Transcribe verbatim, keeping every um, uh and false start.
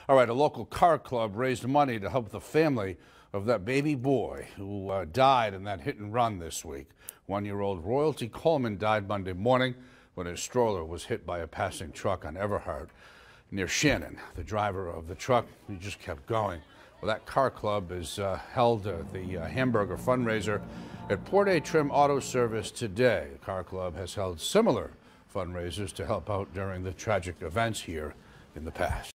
All right, a local car club raised money to help the family of that baby boy who uh, died in that hit and run this week. One-year-old Royalty Coleman died Monday morning when his stroller was hit by a passing truck on Everhard near Shannon. The driver of the truck, he just kept going. Well, that car club has uh, held uh, the uh, hamburger fundraiser at Port A Trim Auto Service today. The car club has held similar fundraisers to help out during the tragic events here in the past.